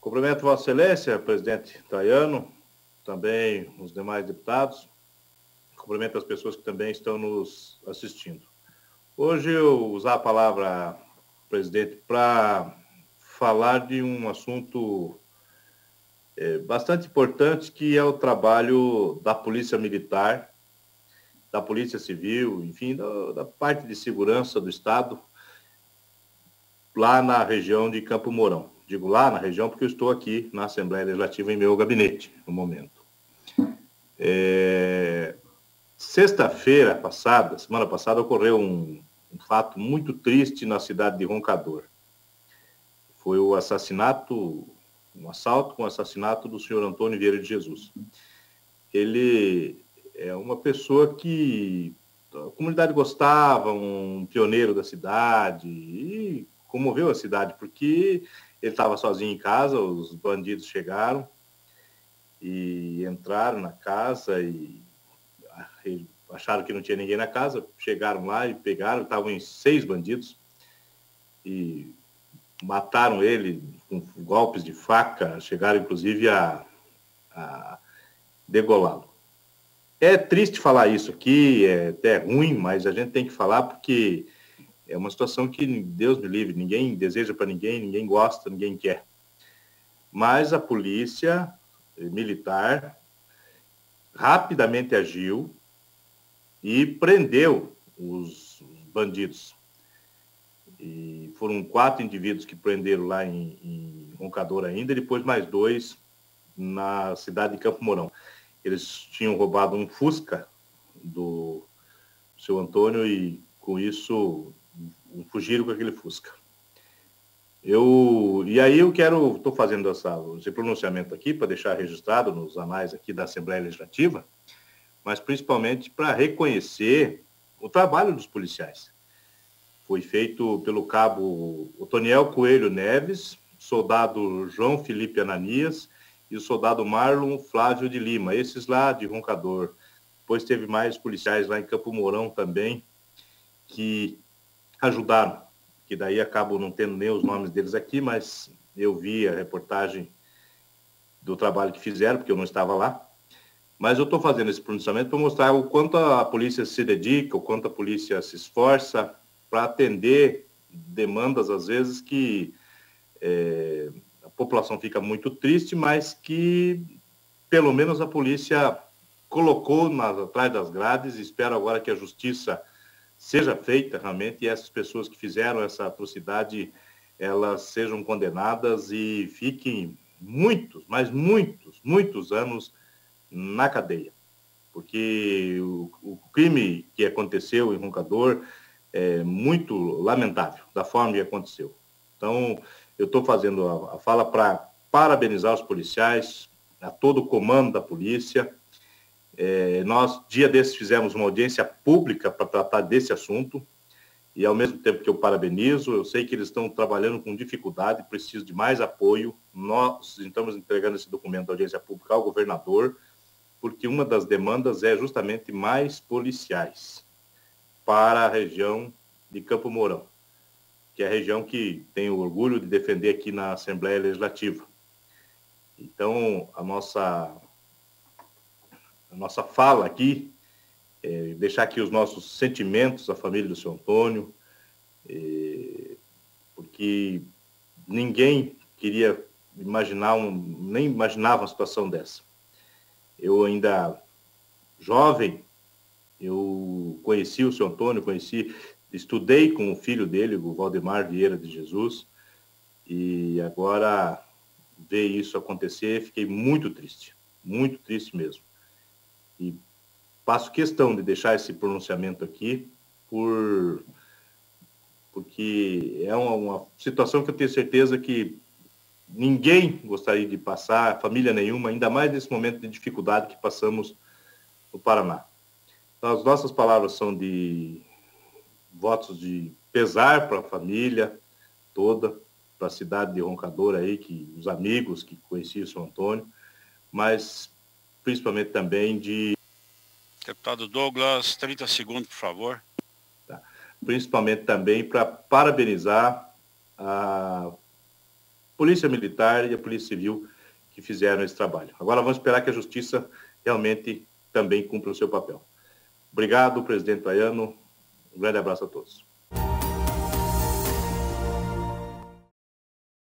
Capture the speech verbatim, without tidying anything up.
Cumprimento Vossa Excelência, presidente Traiano, também os demais deputados. Cumprimento as pessoas que também estão nos assistindo. Hoje eu vou usar a palavra, presidente, para falar de um assunto é, bastante importante, que é o trabalho da Polícia Militar, da Polícia Civil, enfim, da, da parte de segurança do Estado, lá na região de Campo Mourão. Digo lá na região porque eu estou aqui na Assembleia Legislativa em meu gabinete, no momento. É... Sexta-feira passada, semana passada, ocorreu um, um fato muito triste na cidade de Roncador. Foi o assassinato, um assalto com o assassinato do senhor Antônio Vieira de Jesus. Ele é uma pessoa que a comunidade gostava, um pioneiro da cidade, e comoveu a cidade, porque ele estava sozinho em casa, os bandidos chegaram e entraram na casa e acharam que não tinha ninguém na casa, chegaram lá e pegaram, estavam em seis bandidos e mataram ele com golpes de faca, chegaram inclusive a, a degolá-lo. É triste falar isso aqui, é até ruim, mas a gente tem que falar porque é uma situação que Deus me livre, ninguém deseja para ninguém, ninguém gosta, ninguém quer. Mas a polícia militar rapidamente agiu e prendeu os bandidos. E foram quatro indivíduos que prenderam lá em, em Roncador ainda, e depois mais dois na cidade de Campo Mourão. Eles tinham roubado um Fusca do seu Antônio e, com isso, fugiram com aquele Fusca. Eu, e aí eu quero, estou fazendo essa, esse pronunciamento aqui para deixar registrado nos anais aqui da Assembleia Legislativa, mas principalmente para reconhecer o trabalho dos policiais. Foi feito pelo cabo Otoniel Coelho Neves, soldado João Felipe Ananias e o soldado Marlon Flávio de Lima, esses lá de Roncador. Depois teve mais policiais lá em Campo Mourão também, que ajudaram, que daí acabo não tendo nem os nomes deles aqui, mas eu vi a reportagem do trabalho que fizeram, porque eu não estava lá. Mas eu estou fazendo esse pronunciamento para mostrar o quanto a polícia se dedica, o quanto a polícia se esforça para atender demandas, às vezes, que é, a população fica muito triste, mas que, pelo menos, a polícia colocou nas, atrás das grades, e espero agora que a justiça seja feita realmente, e essas pessoas que fizeram essa atrocidade, elas sejam condenadas e fiquem muitos, mas muitos, muitos anos na cadeia. Porque o, o crime que aconteceu em Roncador é muito lamentável, da forma que aconteceu. Então, eu estou fazendo a, a fala para parabenizar os policiais, a todo o comando da polícia. É, nós, dia desses, fizemos uma audiência pública para tratar desse assunto, e ao mesmo tempo que eu parabenizo, eu sei que eles estão trabalhando com dificuldade, precisam de mais apoio. Nós estamos entregando esse documento da audiência pública ao governador, porque uma das demandas é justamente mais policiais para a região de Campo Mourão, que é a região que tenho orgulho de defender aqui na Assembleia Legislativa. Então, a nossa... A nossa fala aqui, é deixar aqui os nossos sentimentos à família do seu Antônio, é, porque ninguém queria imaginar, um, nem imaginava uma situação dessa. Eu ainda jovem, eu conheci o seu Antônio, conheci, estudei com o filho dele, o Valdemar Vieira de Jesus, e agora ver isso acontecer, fiquei muito triste, muito triste mesmo. E faço questão de deixar esse pronunciamento aqui, por, porque é uma, uma situação que eu tenho certeza que ninguém gostaria de passar, família nenhuma, ainda mais nesse momento de dificuldade que passamos no Paraná. Então, as nossas palavras são de votos de pesar para a família toda, para a cidade de Roncador aí, que os amigos que conheciam o seu Antônio, mas principalmente também de... Deputado Douglas, trinta segundos, por favor. Tá. Principalmente também para parabenizar a Polícia Militar e a Polícia Civil que fizeram esse trabalho. Agora vamos esperar que a Justiça realmente também cumpra o seu papel. Obrigado, presidente Baiano. Um grande abraço a todos.